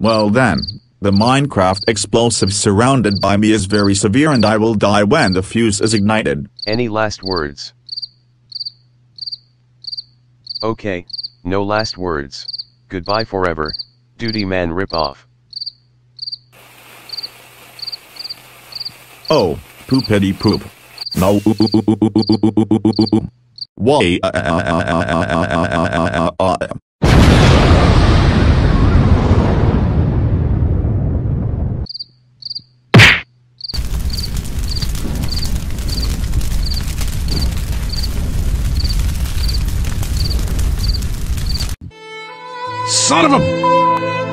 Well then, the Minecraft explosive surrounded by me is very severe and I will die when the fuse is ignited. Any last words? Okay, no last words. Goodbye forever, Doodie man ripoff. Oh, poopity poop. No. Why? Son of a...